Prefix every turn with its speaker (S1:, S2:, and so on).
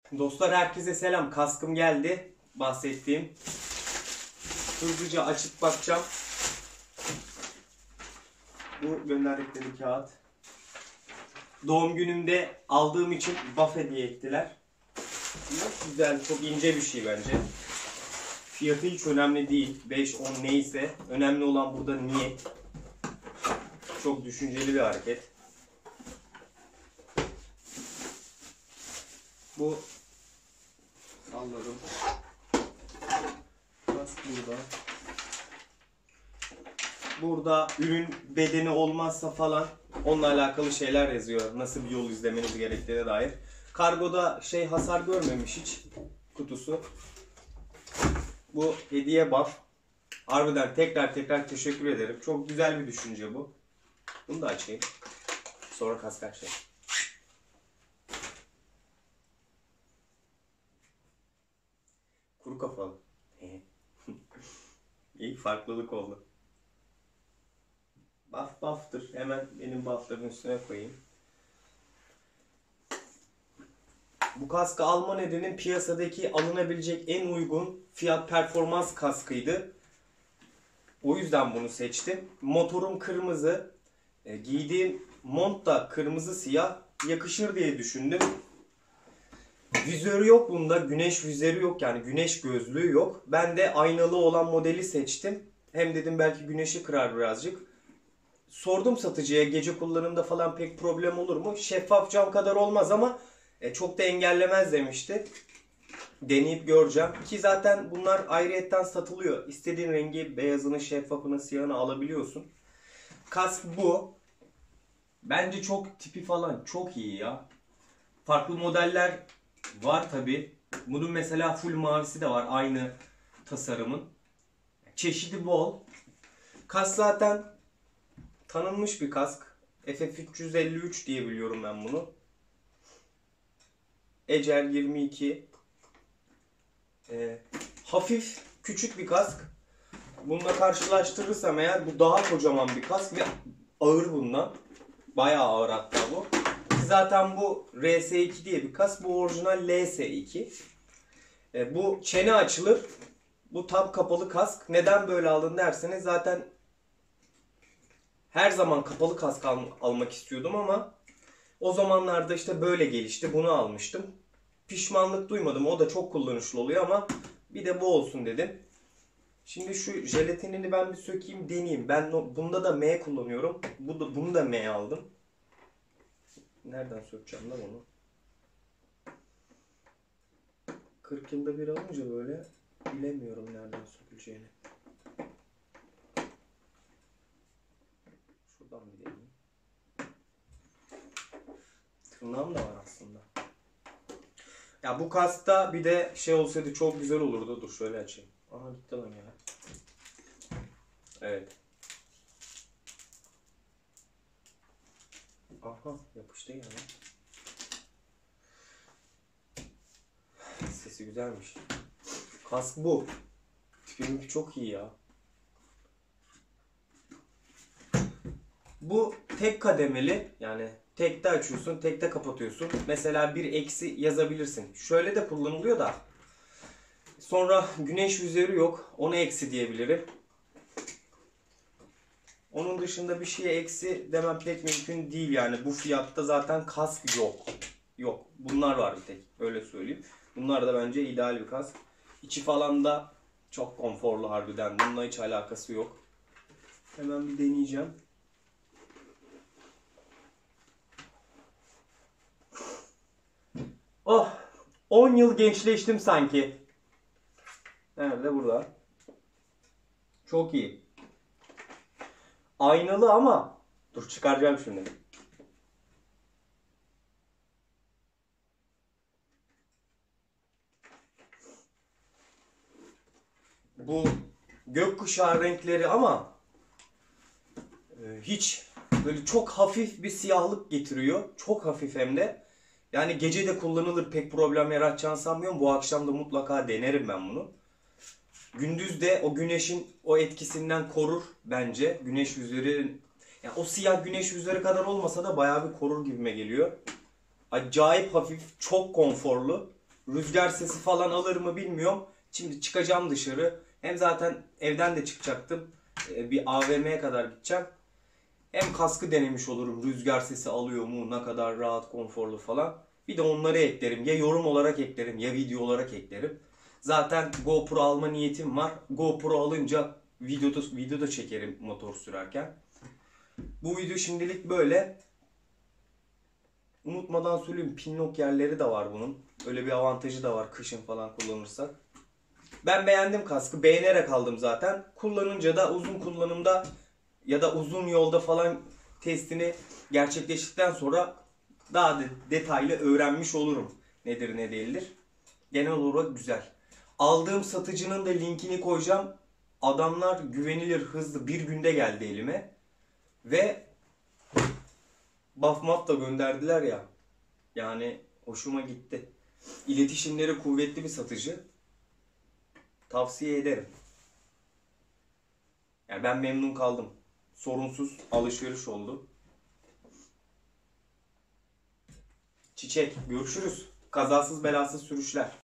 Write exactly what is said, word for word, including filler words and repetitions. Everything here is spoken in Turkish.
S1: Dostlar herkese selam. Kaskım geldi. Bahsettiğim. Hızlıca açıp bakacağım. Bu gönderdikleri kağıt. Doğum günümde aldığım için buff hediye ettiler. Çok güzel, çok ince bir şey bence. Fiyatı hiç önemli değil. beş on neyse. Önemli olan burada niyet. Çok düşünceli bir hareket. Bu salladım. Kask burada. Burada ürün bedeni olmazsa falan onunla alakalı şeyler yazıyor. Nasıl bir yol izlemeniz gerektiğine dair. Kargoda şey hasar görmemiş hiç kutusu. Bu hediye buff. Harbiden tekrar tekrar teşekkür ederim. Çok güzel bir düşünce bu. Bunu da açayım. Sonra kask açayım. Kuru kafalı. İyi farklılık oldu. Buff buff'tır. Hemen benim buff'ların üstüne koyayım. Bu kaskı alma nedenim piyasadaki alınabilecek en uygun fiyat performans kaskıydı. O yüzden bunu seçtim. Motorum kırmızı. E, giydiğim mont da kırmızı siyah. Yakışır diye düşündüm. Vizörü yok bunda. Güneş vizörü yok. Yani güneş gözlüğü yok. Ben de aynalı olan modeli seçtim. Hem dedim belki güneşi kırar birazcık. Sordum satıcıya gece kullanımda falan pek problem olur mu? Şeffaf cam kadar olmaz ama e, çok da engellemez demişti. Deneyip göreceğim. Ki zaten bunlar ayrıyetten satılıyor. İstediğin rengi, beyazını, şeffafını, siyahını alabiliyorsun. Kask bu. Bence çok tipi falan çok iyi ya. Farklı modeller var tabi. Bunun mesela full mavisi de var. Aynı tasarımın. Çeşidi bol. Kask zaten tanınmış bir kask. F F üç yüz elli üç diye biliyorum ben bunu. Ecel yirmi iki. Ee, hafif, küçük bir kask. Bununla karşılaştırırsam eğer bu daha kocaman bir kask ve ağır bundan. Bayağı ağır hatta bu. Zaten bu R S iki diye bir kask. Bu orijinal L S iki. Ee, bu çene açılır. Bu tam kapalı kask. Neden böyle aldın derseniz zaten her zaman kapalı kask al almak istiyordum ama o zamanlarda işte böyle gelişti. Bunu almıştım. Pişmanlık duymadım. O da çok kullanışlı oluyor ama bir de bu olsun dedim. Şimdi şu jelatinini ben bir sökeyim deneyeyim. Ben bunda da M kullanıyorum. Bu da, bunu da M aldım. Nereden sökeceğim lan onu? kırk yılda bir alınca böyle bilemiyorum nereden söküleceğini. Şuradan bir deneyeyim. Tırnağım da var aslında. Ya bu kaskta bir de şey olsaydı çok güzel olurdu. Dur şöyle açayım. Aha gitti lan ya. Evet. Aha yapıştı ya. Sesi güzelmiş. Kask bu. Tipim çok iyi ya. Bu tek kademeli, yani tekte açıyorsun, tekte kapatıyorsun. Mesela bir eksi yazabilirsin. Şöyle de kullanılıyor da. Sonra güneş vizörü yok. Ona eksi diyebilirim. Onun dışında bir şeye eksi demem pek mümkün değil yani. Bu fiyatta zaten kask yok. Yok. Bunlar var bir tek. Öyle söyleyeyim. Bunlar da bence ideal bir kask. İçi falan da çok konforlu harbiden. Bununla hiç alakası yok. Hemen bir deneyeceğim. Oh! on yıl gençleştim sanki. Nerede? Burada. Çok iyi. Aynalı ama dur çıkaracağım şimdi. Bu gökkuşağı renkleri ama e, hiç böyle çok hafif bir siyahlık getiriyor. Çok hafif hem de. Yani gece de kullanılır, pek problem yaratacağını sanmıyorum. Bu akşam da mutlaka denerim ben bunu. Gündüz de o güneşin o etkisinden korur bence. Güneş yüzleri, yani o siyah güneş yüzleri kadar olmasa da bayağı bir korur gibime geliyor. Acayip hafif, çok konforlu. Rüzgar sesi falan alır mı bilmiyorum. Şimdi çıkacağım dışarı. Hem zaten evden de çıkacaktım. Bir A V M'ye kadar gideceğim. Hem kaskı denemiş olurum. Rüzgar sesi alıyor mu? Ne kadar rahat, konforlu falan. Bir de onları eklerim. Ya yorum olarak eklerim ya video olarak eklerim. Zaten GoPro alma niyetim var. GoPro alınca videoda, videoda çekerim motor sürerken. Bu video şimdilik böyle. Unutmadan söyleyeyim, pinlock yerleri de var bunun. Öyle bir avantajı da var kışın falan kullanırsak. Ben beğendim kaskı. Beğenerek aldım zaten. Kullanınca da uzun kullanımda ya da uzun yolda falan testini gerçekleştikten sonra daha de detaylı öğrenmiş olurum. Nedir ne değildir. Genel olarak güzel. Aldığım satıcının da linkini koyacağım. Adamlar güvenilir, hızlı, bir günde geldi elime. Ve buff map da gönderdiler ya. Yani hoşuma gitti. İletişimleri kuvvetli bir satıcı. Tavsiye ederim. Yani ben memnun kaldım. Sorunsuz alışveriş oldu. Çiçek, görüşürüz. Kazasız belasız sürüşler.